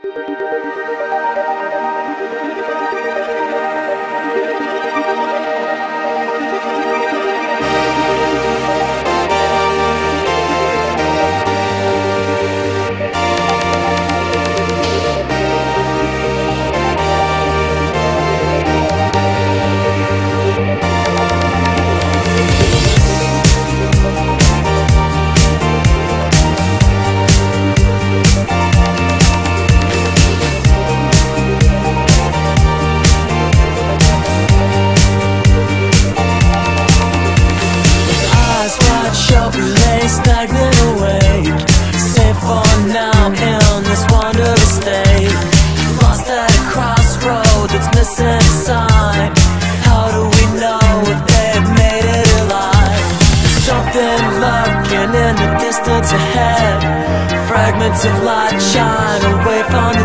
Stagnant awake, safe for now in this wondrous state. Lost at a crossroad that's missing a sign. How do we know if they've made it alive? Something lurking in the distance ahead. Fragments of light shine away from the